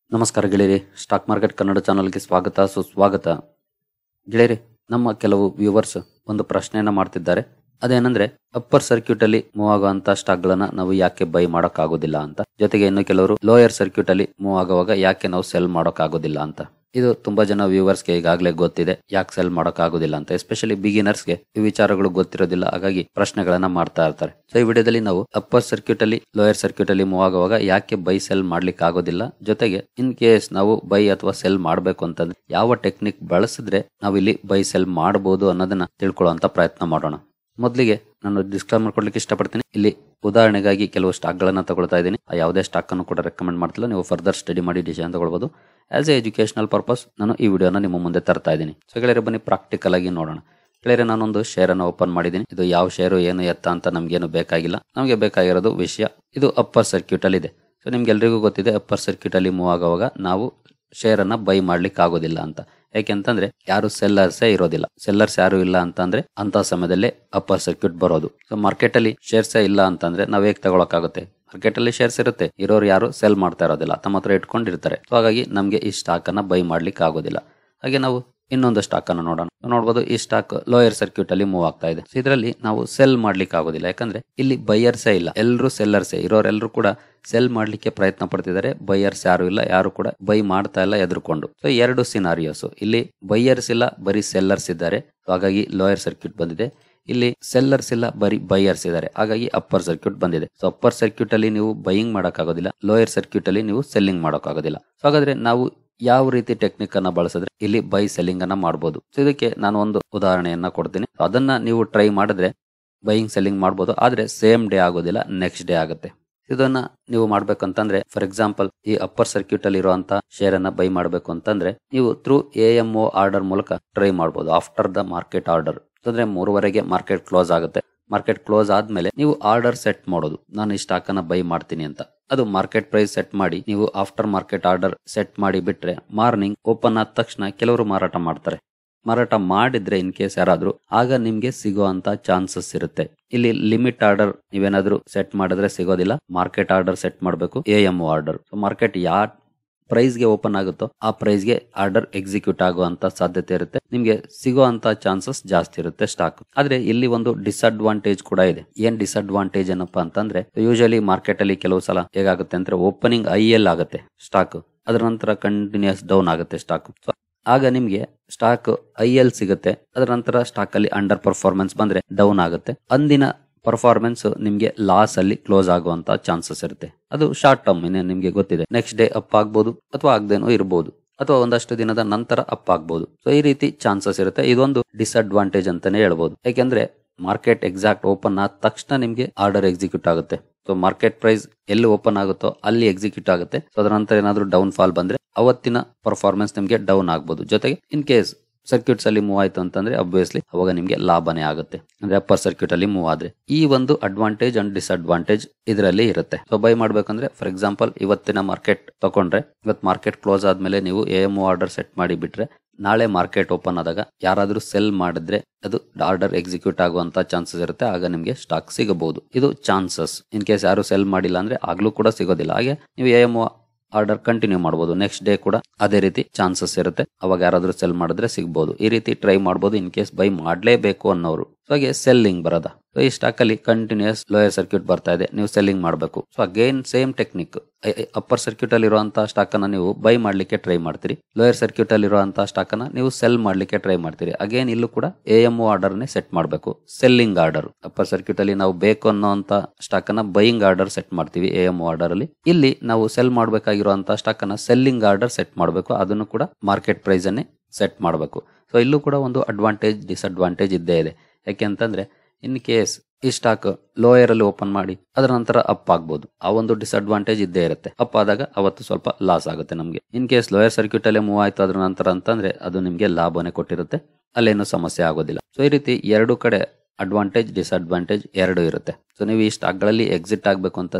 ನಮಸ್ಕಾರ ಗೆಳೆಯರಿ, stock market Kannada ಚಾನಲ್ಗೆ ಸ್ವಾಗತ ಸುಸ್ವಾಗತ. ಗೆಳೆಯರಿ, ನಮ್ಮ ಕೆಲವು ವ್ಯೂವರ್ಸ್ ಒಂದು ಪ್ರಶ್ನೆಯನ್ನ ಮಾಡ್ತಿದ್ದಾರೆ. ಅದೇನಂದ್ರೆ ಅಪ್ಪರ್ ಸರ್ಕ್ಯೂಟ್ ಅಲ್ಲಿ ಮೂವ್ ಆಗುವಂತ ಸ್ಟಾಕ್ ಗಳನ್ನ ನಾವು ಯಾಕೆ ಬೈ ಮಾಡಕ್ ಆಗೋದಿಲ್ಲ ಅಂತ. ಜೊತೆಗೆ ಇನ್ನು ಕೆಲವರು ಲೋಯರ್ ಸರ್ಕ್ಯೂಟ್ ಅಲ್ಲಿ ಮೂವ್ ಆಗುವಾಗ ಯಾಕೆ ನಾವು ಸೆಲ್ ಮಾಡಕ್ ಆಗೋದಿಲ್ಲ ಅಂತ. ಇದು ತುಂಬಾ ಜನ ವ್ಯೂವರ್ಸ್ ಗೆ ಈಗಾಗಲೇ ಗೊತ್ತಿದೆ ಯಾಕೆ ಸೆಲ್ ಮಾಡಕ್ ಆಗೋದಿಲ್ಲ ಅಂತ. ಎಸ್ಪೆಷಲಿ ಬಿಗಿನರ್ಸ್ ಗೆ ಈ ವಿಚಾರಗಳು ಗೊತ್ತಿರೋದಿಲ್ಲ, ಹಾಗಾಗಿ ಪ್ರಶ್ನೆಗಳನ್ನ ಮಾಡ್ತಾ ಇರ್ತಾರೆ. ಸೊ ಈ ವಿಡಿಯೋದಲ್ಲಿ ನಾವು ಅಪ್ಪರ್ ಸರ್ಕ್ಯೂಟ್ ಅಲ್ಲಿ ಲೋಯರ್ ಸರ್ಕ್ಯೂಟ್ ಅಲ್ಲಿ ಮೂವ್ ಆಗುವಾಗ ಯಾಕೆ ಬೈ ಸೆಲ್ ಮಾಡ್ಲಿಕ್ಕೆ ಆಗೋದಿಲ್ಲ, ಜೊತೆಗೆ ಇನ್ ಕೇಸ್ ನಾವು ಬೈ ಅಥವಾ ಸೆಲ್ ಮಾಡ್ಬೇಕು ಅಂತಂದ್ರೆ ಯಾವ ಟೆಕ್ನಿಕ್ ಬಳಸಿದ್ರೆ ನಾವು ಇಲ್ಲಿ ಬೈ ಸೆಲ್ ಮಾಡಬಹುದು ಅನ್ನೋದನ್ನ ತಿಳ್ಕೊಳ್ಳುವಂತ ಪ್ರಯತ್ನ ಮಾಡೋಣ. ಮೊದಲಿಗೆ ನಾನು ಡಿಸ್ಕ್ಲೇಮರ್ ಕೊಡ್ಲಿಕ್ಕೆ ಇಷ್ಟಪಡ್ತೀನಿ. ಇಲ್ಲಿ ಉದಾಹರಣೆಗಾಗಿ ಕೆಲವು ಸ್ಟಾಕ್ ಗಳನ್ನ ತಗೊಳ್ತಾ ಇದ್ದೀನಿ. ಯಾವುದೇ ಸ್ಟಾಕ್ ಅನ್ನು ಕೂಡ ರೆಕಮೆಂಡ್ ಮಾಡ್ತಿಲ್ಲ, ನೀವು ಫರ್ದರ್ ಸ್ಟಡಿ ಮಾಡಿ ಡಿಸಿಷನ್ ತಗೊಳ್ಬಹುದು. ಆಸ್ ಎ ಎಜುಕೇಶನಲ್ ಪರ್ಪಸ್ ನಾನು ಈ ವಿಡಿಯೋನ ನಿಮ್ಮ ಮುಂದೆ ತರ್ತಾ ಇದ್ದೀನಿ. ಸೊ ಗೆಳೆಯರೆ, ಬನ್ನಿ ಪ್ರಾಕ್ಟಿಕಲ್ ಆಗಿ ನೋಡೋಣ. ಗೆಳೆಯರೆ, ನಾನೊಂದು ಶೇರ್ ಅನ್ನು ಓಪನ್ ಮಾಡಿದ್ದೀನಿ. ಇದು ಯಾವ ಶೇರು ಏನು ಎತ್ತ ಅಂತ ನಮ್ಗೇನು ಬೇಕಾಗಿಲ್ಲ, ನಮಗೆ ಬೇಕಾಗಿರೋದು ವಿಷಯ ಇದು ಅಪ್ಪರ್ ಸರ್ಕ್ಯೂಟ್ ಅಲ್ಲಿ ಇದೆ. ಸೊ ನಿಮ್ಗೆಲ್ರಿಗೂ ಗೊತ್ತಿದೆ ಅಪ್ಪರ್ ಸರ್ಕ್ಯೂಟ್ ಅಲ್ಲಿ ಮೂವ್ ಆಗುವಾಗ ನಾವು ಶೇರ್ ಅನ್ನ ಬೈ ಮಾಡ್ಲಿಕ್ಕೆ ಆಗೋದಿಲ್ಲ ಅಂತ. ಯಾಕೆಂತಂದ್ರೆ ಯಾರು ಸೆಲ್ಲರ್ಸೇ ಇರೋದಿಲ್ಲ. ಸೆಲ್ಲರ್ಸ್ ಯಾರು ಇಲ್ಲ ಅಂತಂದ್ರೆ ಅಂತ ಸಮಯದಲ್ಲೇ ಅಪ್ಪರ್ ಸರ್ಕ್ಯೂಟ್ ಬರೋದು. ಸೊ ಮಾರ್ಕೆಟ್ ಅಲ್ಲಿ ಶೇರ್ಸೇ ಇಲ್ಲ ಅಂತಂದ್ರೆ ನಾವ್ ಹೇಗ್ ತಗೊಳಕಾಗುತ್ತೆ? ಮಾರ್ಕೆಟ್ ಅಲ್ಲಿ ಶೇರ್ಸ್ ಇರುತ್ತೆ, ಇರೋರು ಯಾರು ಸೆಲ್ ಮಾಡ್ತಾ ಇರೋದಿಲ್ಲ, ತಮ್ಮ ಹತ್ರ ಇಟ್ಕೊಂಡಿರ್ತಾರೆ. ಸೊ ಹಾಗಾಗಿ ನಮ್ಗೆ ಈ ಸ್ಟಾಕ್ ಅನ್ನ ಬೈ ಮಾಡ್ಲಿಕ್ಕೆ ಆಗೋದಿಲ್ಲ. ಹಾಗೆ ನಾವು ಇನ್ನೊಂದು ಸ್ಟಾಕ್ ಅನ್ನು ನೋಡಬಹುದು. ಈ ಸ್ಟಾಕ್ ಲೋಯರ್ ಸರ್ಕ್ಯೂಟ್ ಅಲ್ಲಿ ಮೂವ್ ಆಗ್ತಾ ಇದೆ. ಇದರಲ್ಲಿ ನಾವು ಸೆಲ್ ಮಾಡ್ಲಿಕ್ಕೆ ಆಗೋದಿಲ್ಲ, ಯಾಕಂದ್ರೆ ಇಲ್ಲಿ ಬೈಯರ್ಸೇ ಇಲ್ಲ, ಎಲ್ಲರೂ ಸೆಲ್ಲರ್ಸೇ. ಇರೋರೆಲ್ಲರೂ ಕೂಡ ಸೆಲ್ ಮಾಡ್ಲಿಕ್ಕೆ ಪ್ರಯತ್ನ ಪಡ್ತಿದ್ದಾರೆ. ಬೈಯರ್ಸ್ ಯಾರು ಇಲ್ಲ, ಯಾರು ಕೂಡ ಬೈ ಮಾಡ್ತಾ ಇಲ್ಲ ಎದುರ್ಕೊಂಡು. ಸೊ ಎರಡು ಸಿನಾರಿಯೋಸ್, ಇಲ್ಲಿ ಬೈಯರ್ಸ್ ಇಲ್ಲ, ಬರೀ ಸೆಲ್ಲರ್ಸ್ ಇದ್ದಾರೆ. ಹಾಗಾಗಿ ಲೋಯರ್ ಸರ್ಕ್ಯೂಟ್ ಬಂದಿದೆ. ಇಲ್ಲಿ ಸೆಲ್ಲರ್ಸ್ ಇಲ್ಲ, ಬರೀ ಬೈಯರ್ಸ್ ಇದ್ದಾರೆ. ಹಾಗಾಗಿ ಅಪ್ಪರ್ ಸರ್ಕ್ಯೂಟ್ ಬಂದಿದೆ. ಸೊ ಅಪ್ಪರ್ ಸರ್ಕ್ಯೂಟ್ ಅಲ್ಲಿ ನೀವು ಬೈಯಿಂಗ್ ಮಾಡಕ್ ಆಗೋದಿಲ್ಲ, ಲೋಯರ್ ಸರ್ಕ್ಯೂಟ್ ಅಲ್ಲಿ ನೀವು ಸೆಲ್ಲಿಂಗ್ ಮಾಡಕ್ ಆಗೋದಿಲ್ಲ. ಸೊ ಹಾಗಾದ್ರೆ ನಾವು ಯಾವ ರೀತಿ ಟೆಕ್ನಿಕ್ ಅನ್ನ ಬಳಸಿದ್ರೆ ಇಲ್ಲಿ ಬೈ ಸೆಲ್ಲಿಂಗ್ ಅನ್ನ ಮಾಡಬಹುದು? ಸೊ ಇದಕ್ಕೆ ನಾನು ಒಂದು ಉದಾಹರಣೆಯನ್ನ ಕೊಡ್ತೀನಿ. ಅದನ್ನ ನೀವು ಟ್ರೈ ಮಾಡಿದ್ರೆ ಬೈಯಿಂಗ್ ಸೆಲ್ಲಿಂಗ್ ಮಾಡಬಹುದು. ಆದ್ರೆ ಸೇಮ್ ಡೇ ಆಗೋದಿಲ್ಲ, ನೆಕ್ಸ್ಟ್ ಡೇ ಆಗುತ್ತೆ. ಇದನ್ನ ನೀವು ಮಾಡ್ಬೇಕಂತಂದ್ರೆ, ಫಾರ್ ಎಕ್ಸಾಂಪಲ್ ಈ ಅಪ್ಪರ್ ಸರ್ಕ್ಯೂಟ್ ಅಲ್ಲಿ ಇರುವಂತ ಶೇರ್ ಅನ್ನ ಬೈ ಮಾಡಬೇಕು ಅಂತಂದ್ರೆ ನೀವು ಥ್ರೂ AMO ಆರ್ಡರ್ ಮೂಲಕ ಟ್ರೈ ಮಾಡಬಹುದು. ಆಫ್ಟರ್ ದ ಮಾರ್ಕೆಟ್ ಆರ್ಡರ್ ಅಂದ್ರೆ 3:30ಗೆ ಮಾರ್ಕೆಟ್ ಕ್ಲೋಸ್ ಆಗುತ್ತೆ. ಮಾರ್ಕೆಟ್ ಕ್ಲೋಸ್ ಆದ್ಮೇಲೆ ನೀವು ಆರ್ಡರ್ ಸೆಟ್ ಮಾಡೋದು, ನಾನು ಈ ಸ್ಟಾಕ್ ಅನ್ನ ಬೈ ಮಾಡ್ತೀನಿ ಅಂತ. ಅದು ಮಾರ್ಕೆಟ್ ಪ್ರೈಸ್ ಸೆಟ್ ಮಾಡಿ ನೀವು ಆಫ್ಟರ್ ಮಾರ್ಕೆಟ್ ಆರ್ಡರ್ ಸೆಟ್ ಮಾಡಿ ಬಿಟ್ರೆ ಮಾರ್ನಿಂಗ್ ಓಪನ್ ಆದ ತಕ್ಷಣ ಕೆಲವರು ಮಾರಾಟ ಮಾಡ್ತಾರೆ. ಮಾರಾಟ ಮಾಡಿದ್ರೆ ಇನ್ ಕೇಸ್ ಯಾರಾದ್ರೂ, ಆಗ ನಿಮ್ಗೆ ಸಿಗುವಂತ ಚಾನ್ಸಸ್ ಇರುತ್ತೆ. ಇಲ್ಲಿ ಲಿಮಿಟ್ ಆರ್ಡರ್ ನೀವೇನಾದ್ರೂ ಸೆಟ್ ಮಾಡಿದ್ರೆ ಸಿಗೋದಿಲ್ಲ. ಮಾರ್ಕೆಟ್ ಆರ್ಡರ್ ಸೆಟ್ ಮಾಡಬೇಕು, AMO ಆರ್ಡರ್. ಮಾರ್ಕೆಟ್ ಯಾವ ಪ್ರೈಸ್ ಗೆ ಓಪನ್ ಆಗುತ್ತೋ ಆ ಪ್ರೈಸ್ ಗೆ ಆರ್ಡರ್ ಎಕ್ಸಿಕ್ಯೂಟ್ ಆಗುವಂತ ಸಾಧ್ಯತೆ ಇರುತ್ತೆ. ನಿಮ್ಗೆ ಸಿಗುವಂತ ಚಾನ್ಸಸ್ ಜಾಸ್ತಿ ಇರುತ್ತೆ ಸ್ಟಾಕ್. ಆದ್ರೆ ಇಲ್ಲಿ ಒಂದು ಡಿಸ್ಅಡ್ವಾಂಟೇಜ್ ಕೂಡ ಇದೆ. ಏನ್ ಡಿಸ್ಅಡ್ವಾಂಟೇಜ್ ಏನಪ್ಪಾ ಅಂತಂದ್ರೆ, ಯೂಶಲಿ ಮಾರ್ಕೆಟ್ ಅಲ್ಲಿ ಕೆಲವು ಸಲ ಹೇಗಾಗುತ್ತೆ ಅಂದ್ರೆ ಓಪನಿಂಗ್ IL ಆಗುತ್ತೆ ಸ್ಟಾಕ್, ಅದರ ನಂತರ ಕಂಟಿನ್ಯೂಸ್ ಡೌನ್ ಆಗುತ್ತೆ ಸ್ಟಾಕ್. ಆಗ ನಿಮ್ಗೆ ಸ್ಟಾಕ್ IL ಸಿಗುತ್ತೆ, ಅದರ ನಂತರ ಸ್ಟಾಕ್ ಅಲ್ಲಿ ಅಂಡರ್ ಪರ್ಫಾರ್ಮೆನ್ಸ್ ಬಂದ್ರೆ ಡೌನ್ ಆಗುತ್ತೆ. ಅಂದಿನ ಪರ್ಫಾರ್ಮೆನ್ಸ್ ನಿಮ್ಗೆ ಲಾಸ್ ಅಲ್ಲಿ ಕ್ಲೋಸ್ ಆಗುವಂತ ಚಾನ್ಸಸ್ ಇರುತ್ತೆ. ಅದು ಶಾರ್ಟ್ ಟರ್ಮ್, ನಿಮ್ಗೆ ಗೊತ್ತಿದೆ. ನೆಕ್ಸ್ಟ್ ಡೇ ಅಪ್ ಆಗ್ಬಹುದು ಅಥವಾ ಆಗದೇನೋ ಇರಬಹುದು, ಅಥವಾ ಒಂದಷ್ಟು ದಿನದ ನಂತರ ಅಪ್ ಆಗ್ಬಹುದು. ಸೊ ಈ ರೀತಿ ಚಾನ್ಸಸ್ ಇರುತ್ತೆ. ಇದೊಂದು ಡಿಸ್ಅಡ್ವಾಂಟೇಜ್ ಅಂತಾನೆ ಹೇಳ್ಬಹುದು. ಯಾಕೆಂದ್ರೆ ಮಾರ್ಕೆಟ್ ಎಕ್ಸಾಕ್ಟ್ ಓಪನ್ ಆದ ತಕ್ಷಣ ನಿಮ್ಗೆ ಆರ್ಡರ್ ಎಕ್ಸಿಕ್ಯೂಟ್ ಆಗುತ್ತೆ. ಸೊ ಮಾರ್ಕೆಟ್ ಪ್ರೈಸ್ ಎಲ್ಲಿ ಓಪನ್ ಆಗುತ್ತೋ ಅಲ್ಲಿ ಎಕ್ಸಿಕ್ಯೂಟ್ ಆಗುತ್ತೆ. ಸೊ ಅದರ ನಂತರ ಏನಾದ್ರೂ ಡೌನ್ ಫಾಲ್ ಬಂದ್ರೆ ಅವತ್ತಿನ ಪರ್ಫಾರ್ಮೆನ್ಸ್ ನಿಮ್ಗೆ ಡೌನ್ ಆಗ್ಬಹುದು. ಜೊತೆಗೆ ಇನ್ ಕೇಸ್ ಸರ್ಕ್ಯೂಟ್ಸ್ ಅಲ್ಲಿ ಮೂವ್ ಆಯ್ತು ಅಂತಂದ್ರೆ ಅಬ್ವಿಯಸ್ಲಿ ಅವಾಗ ನಿಮ್ಗೆ ಲಾಭನೇ ಆಗುತ್ತೆ, ಅಂದ್ರೆ ಅಪ್ಪರ್ ಸರ್ಕ್ಯೂಟ್ ಅಲ್ಲಿ ಮೂವ್ ಆದ್ರೆ. ಈ ಒಂದು ಅಡ್ವಾಂಟೇಜ್ ಅಂಡ್ ಡಿಸ್ಅಡ್ವಾಂಟೇಜ್ ಇದರಲ್ಲಿ ಇರುತ್ತೆ. ಸೊ ಬೈ ಮಾಡ್ಬೇಕಂದ್ರೆ ಫಾರ್ ಎಕ್ಸಾಂಪಲ್ ಇವತ್ತಿನ ಮಾರ್ಕೆಟ್ ತಗೊಂಡ್ರೆ, ಇವತ್ತು ಮಾರ್ಕೆಟ್ ಕ್ಲೋಸ್ ಆದ್ಮೇಲೆ ನೀವು AMO ಆರ್ಡರ್ ಸೆಟ್ ಮಾಡಿ ಬಿಟ್ರೆ, ನಾಳೆ ಮಾರ್ಕೆಟ್ ಓಪನ್ ಆದಾಗ ಯಾರಾದ್ರೂ ಸೆಲ್ ಮಾಡಿದ್ರೆ ಅದು ಆರ್ಡರ್ ಎಕ್ಸಿಕ್ಯೂಟ್ ಆಗುವಂತ ಚಾನ್ಸಸ್ ಇರುತ್ತೆ. ಆಗ ನಿಮ್ಗೆ ಸ್ಟಾಕ್ ಸಿಗಬಹುದು. ಇದು ಚಾನ್ಸಸ್. ಇನ್ ಕೇಸ್ ಯಾರು ಸೆಲ್ ಮಾಡಿಲ್ಲ ಅಂದ್ರೆ ಆಗ್ಲೂ ಕೂಡ ಸಿಗೋದಿಲ್ಲ. ಹಾಗೆ ನೀವು AMO ಆರ್ಡರ್ ಕಂಟಿನ್ಯೂ ಮಾಡಬಹುದು. ನೆಕ್ಸ್ಟ್ ಡೇ ಕೂಡ ಅದೇ ರೀತಿ ಚಾನ್ಸಸ್ ಇರುತ್ತೆ. ಅವಾಗ ಯಾರಾದ್ರೂ ಸೆಲ್ ಮಾಡಿದ್ರೆ ಸಿಗಬಹುದು. ಈ ರೀತಿ ಟ್ರೈ ಮಾಡಬಹುದು ಇನ್ ಕೇಸ್ ಬೈ ಮಾಡ್ಲೇಬೇಕು ಅನ್ನೋರು. ಹಾಗೆ ಸೆಲ್ಲಿಂಗ್ ಬರೋದ, ಸೊ ಈ ಸ್ಟಾಕ್ ಅಲ್ಲಿ ಕಂಟಿನ್ಯೂಸ್ ಲೋಯರ್ ಸರ್ಕ್ಯೂಟ್ ಬರ್ತಾ ಇದೆ, ನೀವು ಸೆಲ್ಲಿಂಗ್ ಮಾಡಬೇಕು. So again same technique. Upper circuit ಅಲ್ಲಿ ಇರುವಂತಹ ಸ್ಟಾಕ್ ಅನ್ನ ನೀವು ಬೈ ಮಾಡ್ಲಿಕ್ಕೆ ಟ್ರೈ ಮಾಡ್ತೀರಿ, ಲೋಯರ್ ಸರ್ಕ್ಯೂಟ್ ಅಲ್ಲಿ ಇರುವಂತಹ ಸ್ಟಾಕ್ ಅನ್ನ ನೀವು ಸೆಲ್ ಮಾಡ್ಲಿಕ್ಕೆ ಟ್ರೈ ಮಾಡ್ತೀರಿ. ಅಗೇನ್ ಇಲ್ಲೂ ಕೂಡ AMO ಆರ್ಡರ್ ನೇ ಸೆಟ್ ಮಾಡಬೇಕು, ಸೆಲ್ಲಿಂಗ್ ಆರ್ಡರ್. ಅಪ್ಪರ್ ಸರ್ಕ್ಯೂಟ್ ಅಲ್ಲಿ ನಾವು ಬೇಕು ಅನ್ನೋಂತ ಸ್ಟಾಕ್ ಅನ್ನ ಬೈಯಿಂಗ್ ಆರ್ಡರ್ ಸೆಟ್ ಮಾಡ್ತೀವಿ AMO ಆರ್ಡರ್ ಅಲ್ಲಿ. ಇಲ್ಲಿ ನಾವು ಸೆಲ್ ಮಾಡಬೇಕಾಗಿರುವಂತಹ ಸ್ಟಾಕ್ ಅನ್ನ ಸೆಲ್ಲಿಂಗ್ ಆರ್ಡರ್ ಸೆಟ್ ಮಾಡಬೇಕು, ಅದನ್ನು ಕೂಡ ಮಾರ್ಕೆಟ್ ಪ್ರೈಸ್ ಅನ್ನೇ ಸೆಟ್ ಮಾಡಬೇಕು. ಸೊ ಇಲ್ಲೂ ಕೂಡ ಒಂದು ಅಡ್ವಾಂಟೇಜ್ ಡಿಸ್ಅಡ್ವಾಂಟೇಜ್ ಇದ್ದೇ ಇದೆ. ಯಾಕೆ ಅಂತಂದ್ರೆ ಇನ್ ಕೇಸ್ ಈ ಸ್ಟಾಕ್ ಲೋಯರ್ ಅಲ್ಲಿ ಓಪನ್ ಮಾಡಿ ಅದರ ನಂತರ ಅಪ್ ಆಗ್ಬಹುದು, ಆ ಒಂದು ಡಿಸ್ಅಡ್ವಾಂಟೇಜ್ ಇದ್ದೇ ಇರುತ್ತೆ. ಅಪ್ ಆದಾಗ ಅವತ್ತು ಸ್ವಲ್ಪ ಲಾಸ್ ಆಗುತ್ತೆ ನಮ್ಗೆ. ಇನ್ ಕೇಸ್ ಲೋಯರ್ ಸರ್ಕ್ಯೂಟ್ ಅಲ್ಲೇ ಮೂವ್ ಆಯ್ತು ಅದ್ರ ನಂತರ ಅಂತಂದ್ರೆ ಅದು ನಿಮ್ಗೆ ಲಾಭನೇ ಕೊಟ್ಟಿರುತ್ತೆ, ಅಲ್ಲೇನು ಸಮಸ್ಯೆ ಆಗೋದಿಲ್ಲ. ಸೊ ಈ ರೀತಿ ಎರಡು ಕಡೆ ಅಡ್ವಾಂಟೇಜ್ ಡಿಸ್ಅಡ್ವಾಂಟೇಜ್ ಎರಡು ಇರುತ್ತೆ. ಸೊ ನೀವು ಈ ಸ್ಟಾಕ್ ಗಳಲ್ಲಿ ಎಕ್ಸಿಟ್ ಆಗ್ಬೇಕು ಅಂತಂದ್ರೆ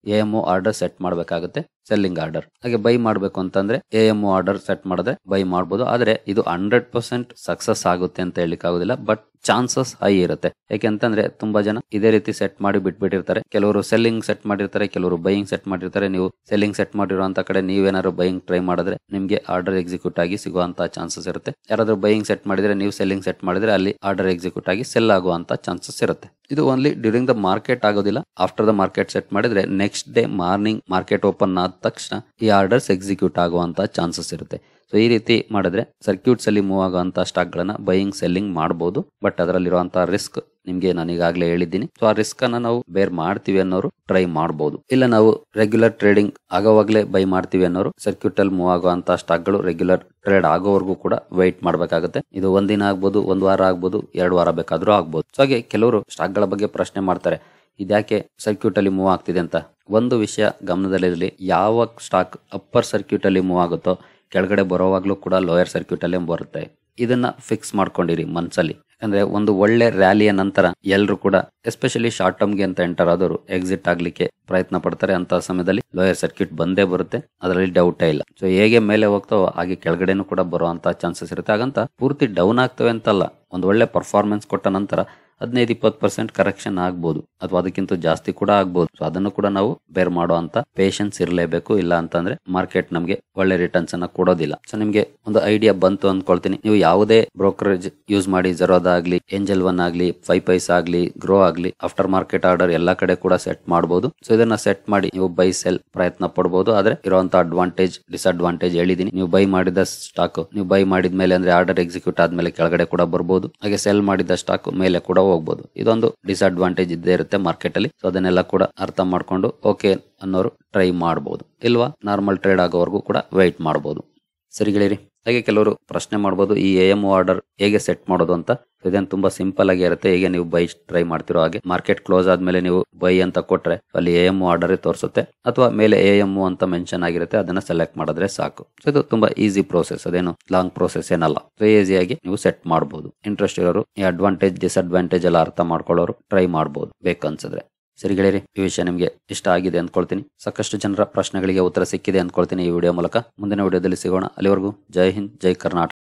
AMO ಆರ್ಡರ್ ಸೆಟ್ ಮಾಡಬೇಕಾಗುತ್ತೆ, ಸೆಲ್ಲಿಂಗ್ ಆರ್ಡರ್. ಹಾಗೆ ಬೈ ಮಾಡಬೇಕು ಅಂತಂದ್ರೆ AMO ಆರ್ಡರ್ ಸೆಟ್ ಮಾಡಿದ್ರೆ ಬೈ ಮಾಡಬಹುದು. ಆದ್ರೆ ಇದು 100% ಸಕ್ಸಸ್ ಆಗುತ್ತೆ ಅಂತ ಹೇಳಿಕ್ ಆಗುದಿಲ್ಲ, ಬಟ್ ಚಾನ್ಸಸ್ ಹೈ ಇರುತ್ತೆ. ಯಾಕೆಂತಂದ್ರೆ ತುಂಬಾ ಜನ ಇದೇ ರೀತಿ ಸೆಟ್ ಮಾಡಿ ಬಿಟ್ಬಿಟ್ಟಿರ್ತಾರೆ. ಕೆಲವರು ಸೆಲ್ಲಿಂಗ್ ಸೆಟ್ ಮಾಡಿರ್ತಾರೆ, ಕೆಲವರು ಬೈಯಿಂಗ್ ಸೆಟ್ ಮಾಡಿರ್ತಾರೆ. ನೀವು ಸೆಲ್ಲಿಂಗ್ ಸೆಟ್ ಮಾಡಿರುವಂತ ಕಡೆ ನೀವೇನಾದ್ರು ಬೈಯಿಂಗ್ ಟ್ರೈ ಮಾಡಿದ್ರೆ ನಿಮ್ಗೆ ಆರ್ಡರ್ ಎಕ್ಸಿಕ್ಯೂಟ್ ಆಗಿ ಸಿಗುವಂತ ಚಾನ್ಸಸ್ ಇರುತ್ತೆ. ಯಾರಾದ್ರೂ ಬೈಯಿಂಗ್ ಸೆಟ್ ಮಾಡಿದ್ರೆ ನೀವು ಸೆಲ್ಲಿಂಗ್ ಸೆಟ್ ಮಾಡಿದ್ರೆ ಅಲ್ಲಿ ಆರ್ಡರ್ ಎಕ್ಸಿಕ್ಯೂಟ್ ಆಗಿ ಸೆಲ್ ಆಗುವಂತ ಚಾನ್ಸಸ್ ಇರುತ್ತೆ. ಇದು ಓನ್ಲಿ ಡ್ಯೂರಿಂಗ್ ದ ಮಾರ್ಕೆಟ್ ಆಗೋದಿಲ್ಲ. ಆಫ್ಟರ್ ದ ಮಾರ್ಕೆಟ್ ಸೆಟ್ ಮಾಡಿದ್ರೆ next day morning market open ಆದ ತಕ್ಷಣ ಈ ಆರ್ಡರ್ಸ್ ಎಕ್ಸಿಕ್ಯೂಟ್ ಆಗುವಂತ ಚಾನ್ಸಸ್ ಇರುತ್ತೆ. ಸೊ ಈ ರೀತಿ ಮಾಡಿದ್ರೆ ಸರ್ಕ್ಯೂಟ್ಸ್ ಅಲ್ಲಿ ಮೂವ್ ಆಗುವಂತ ಸ್ಟಾಕ್ ಗಳನ್ನ ಬೈಯಿಂಗ್ ಸೆಲ್ಲಿಂಗ್ ಮಾಡಬಹುದು. ಬಟ್ ಅದರಲ್ಲಿರುವಂತಹ ರಿಸ್ಕ್ ನಿಮ್ಗೆ ನಾನು ಈಗಾಗಲೇ ಹೇಳಿದ್ದೀನಿ. ಸೊ ಆ ರಿಸ್ಕ್ ಅನ್ನ ನಾವು ಬೇರ್ ಮಾಡ್ತೀವಿ ಅನ್ನೋರು ಟ್ರೈ ಮಾಡಬಹುದು. ಇಲ್ಲ ನಾವು ರೆಗ್ಯುಲರ್ ಟ್ರೇಡಿಂಗ್ ಆಗೋವಾಗ್ಲೇ ಬೈ ಮಾಡ್ತೀವಿ ಅನ್ನೋರು ಸರ್ಕ್ಯೂಟ್ ಅಲ್ಲಿ ಮೂವ್ ಆಗುವಂತ ಸ್ಟಾಕ್ ಗಳು ರೆಗ್ಯುಲರ್ ಟ್ರೇಡ್ ಆಗೋವರೆಗೂ ಕೂಡ ವೆಯ್ಟ್ ಮಾಡ್ಬೇಕಾಗುತ್ತೆ. ಇದು ಒಂದಿನ ಆಗ್ಬೋದು, ಒಂದ್ ವಾರ ಆಗ್ಬೋದು, 2 ವಾರ ಬೇಕಾದ್ರೂ ಆಗ್ಬೋದು. ಸೊ ಹಾಗೆ ಕೆಲವರು ಸ್ಟಾಕ್ ಗಳ ಬಗ್ಗೆ ಪ್ರಶ್ನೆ ಮಾಡ್ತಾರೆ, ಇದ್ಯಾಕೆ ಸರ್ಕ್ಯೂಟ್ ಅಲ್ಲಿ ಮೂವ್ ಆಗ್ತಿದೆ ಅಂತ. ಒಂದು ವಿಷಯ ಗಮನದಲ್ಲಿರಲಿ, ಯಾವ ಸ್ಟಾಕ್ ಅಪ್ಪರ್ ಸರ್ಕ್ಯೂಟ್ ಅಲ್ಲಿ ಮೂವ್ ಆಗುತ್ತೋ ಕೆಳಗಡೆ ಬರೋವಾಗ್ಲೂ ಕೂಡ ಲೋಯರ್ ಸರ್ಕ್ಯೂಟ್ ಅಲ್ಲೇ ಬರುತ್ತೆ. ಇದನ್ನ ಫಿಕ್ಸ್ ಮಾಡ್ಕೊಂಡಿರಿ ಮನ್ಸಲ್ಲಿ. ಯಾಕಂದ್ರೆ ಒಂದು ಒಳ್ಳೆ ರ್ಯಾಲಿಯ ನಂತರ ಎಲ್ಲರೂ ಕೂಡ ಎಸ್ಪೆಷಲಿ ಶಾರ್ಟ್ ಟರ್ಮ್ ಗೆ ಅಂತ ಎಂಟರ್ ಆದವರು ಎಕ್ಸಿಟ್ ಆಗ್ಲಿಕ್ಕೆ ಪ್ರಯತ್ನ ಪಡ್ತಾರೆ. ಅಂತ ಸಮಯದಲ್ಲಿ ಲೋಯರ್ ಸರ್ಕ್ಯೂಟ್ ಬಂದೇ ಬರುತ್ತೆ, ಅದರಲ್ಲಿ ಡೌಟೇ ಇಲ್ಲ. ಸೊ ಹೇಗೆ ಮೇಲೆ ಹೋಗ್ತಾವೋ ಹಾಗೆ ಕೆಳಗಡೆನೂ ಕೂಡ ಬರುವಂತ ಚಾನ್ಸಸ್ ಇರುತ್ತೆ. ಹಾಗಂತ ಪೂರ್ತಿ ಡೌನ್ ಆಗ್ತವೆ ಅಂತಲ್ಲ, ಒಂದು ಒಳ್ಳೆ ಪರ್ಫಾರ್ಮೆನ್ಸ್ ಕೊಟ್ಟ ನಂತರ 15-20% ಕರೆಕ್ಷನ್ ಆಗ್ಬಹುದು, ಅಥವಾ ಅದಕ್ಕಿಂತ ಜಾಸ್ತಿ ಕೂಡ ಆಗ್ಬಹುದು. ಸೊ ಅದನ್ನು ಕೂಡ ನಾವು ಬೇರ್ ಮಾಡುವಂತ ಪೇಷನ್ಸ್ ಇರಲೇಬೇಕು. ಇಲ್ಲ ಅಂತಂದ್ರೆ ಮಾರ್ಕೆಟ್ ನಮ್ಗೆ ಒಳ್ಳೆ ರಿಟರ್ನ್ಸ್ ಅನ್ನ ಕೊಡೋದಿಲ್ಲ. ಸೊ ನಿಮ್ಗೆ ಒಂದು ಐಡಿಯಾ ಬಂತು ಅನ್ಕೊಳ್ತೀನಿ. ನೀವು ಯಾವುದೇ ಬ್ರೋಕರೇಜ್ ಯೂಸ್ ಮಾಡಿ, ಜೆರೋದಾ ಆಗ್ಲಿ, ಏಂಜಲ್ ಒನ್ ಆಗ್ಲಿ, 5 ಪೈಸಾ ಆಗ್ಲಿ, ಗ್ರೋ ಆಗ್ಲಿ, ಆಫ್ಟರ್ ಮಾರ್ಕೆಟ್ ಆರ್ಡರ್ ಎಲ್ಲಾ ಕಡೆ ಕೂಡ ಸೆಟ್ ಮಾಡಬಹುದು. ಸೊ ಇದನ್ನ ಸೆಟ್ ಮಾಡಿ ನೀವು ಬೈ ಸೆಲ್ ಪ್ರಯತ್ನ ಪಡಬಹುದು. ಆದ್ರೆ ಇರುವಂತ ಅಡ್ವಾಂಟೇಜ್ ಡಿಸ್ಅಡ್ವಾಂಟೇಜ್ ಹೇಳಿದೀನಿ. ನೀವು ಬೈ ಮಾಡಿದ ಸ್ಟಾಕ್ ನೀವು ಬೈ ಮಾಡಿದ್ಮೇಲೆ ಅಂದ್ರೆ ಆರ್ಡರ್ ಎಕ್ಸಿಕ್ಯೂಟ್ ಆದ್ಮೇಲೆ ಕೆಳಗಡೆ ಕೂಡ ಬರ್ಬೋದು. ಹಾಗೆ ಸೆಲ್ ಮಾಡಿದ ಸ್ಟಾಕ್ ಮೇಲೆ ಕೂಡ ಹೋಗ್ಬೋದು. ಇದೊಂದು ಡಿಸ್ಅಡ್ವಾಂಟೇಜ್ ಇದ್ದೇ ಇರುತ್ತೆ ಮಾರ್ಕೆಟ್ ಅಲ್ಲಿ. ಸೊ ಅದನ್ನೆಲ್ಲ ಕೂಡ ಅರ್ಥ ಮಾಡ್ಕೊಂಡು ಓಕೆ ಅನ್ನೋರು ಟ್ರೈ ಮಾಡಬಹುದು. ಇಲ್ವಾ ನಾರ್ಮಲ್ ಟ್ರೇಡ್ ಆಗೋವರೆಗೂ ಕೂಡ ವೆಯ್ಟ್ ಮಾಡಬಹುದು. ಸರಿ ಗೆಳೆಯರಿ, ಹಾಗೆ ಕೆಲವರು ಪ್ರಶ್ನೆ ಮಾಡಬಹುದು, ಈ AMO ಆರ್ಡರ್ ಹೇಗೆ ಸೆಟ್ ಮಾಡೋದು ಅಂತ. ಇದೇನು ತುಂಬಾ ಸಿಂಪಲ್ ಆಗಿ ಇರುತ್ತೆ. ಹೇಗೆ ನೀವು ಬೈ ಟ್ರೈ ಮಾಡ್ತಿರೋ ಹಾಗೆ ಮಾರ್ಕೆಟ್ ಕ್ಲೋಸ್ ಆದ್ಮೇಲೆ ನೀವು ಬೈ ಅಂತ ಕೊಟ್ರೆ ಅಲ್ಲಿ AMO ಆರ್ಡರ್ ತೋರಿಸುತ್ತೆ, ಅಥವಾ ಮೇಲೆ AMO ಅಂತ ಮೆನ್ಷನ್ ಆಗಿರುತ್ತೆ, ಅದನ್ನ ಸೆಲೆಕ್ಟ್ ಮಾಡಿದ್ರೆ ಸಾಕು. ಸೊ ಇದು ತುಂಬಾ ಈಸಿ ಪ್ರೋಸೆಸ್, ಅದೇನು ಲಾಂಗ್ ಪ್ರೋಸೆಸ್ ಏನಲ್ಲ. ಸೊ ಈಸಿಯಾಗಿ ನೀವು ಸೆಟ್ ಮಾಡಬಹುದು. ಇಂಟ್ರೆಸ್ಟ್ ಇರೋರು ಈ ಅಡ್ವಾಂಟೇಜ್ ಡಿಸ್ಅಡ್ವಾಂಟೇಜ್ ಎಲ್ಲ ಅರ್ಥ ಮಾಡ್ಕೊಳ್ಳೋರು ಟ್ರೈ ಮಾಡಬಹುದು ಬೇಕನ್ಸಿದ್ರೆ. ಸರಿ ಗೆಳೆಯರಿ, ಈ ವಿಷಯ ನಿಮ್ಗೆ ಇಷ್ಟ ಆಗಿದೆ ಅನ್ಕೊಳ್ತೀನಿ. ಸಾಕಷ್ಟು ಜನರ ಪ್ರಶ್ನೆಗಳಿಗೆ ಉತ್ತರ ಸಿಕ್ಕಿದೆ ಅನ್ಕೊಳ್ತೀನಿ ಈ ವಿಡಿಯೋ ಮೂಲಕ. ಮುಂದಿನ ವಿಡಿಯೋದಲ್ಲಿ ಸಿಗೋಣ. ಅಲ್ಲಿವರೆಗೂ ಜೈ ಹಿಂದ್, ಜೈ ಕರ್ನಾಟಕ.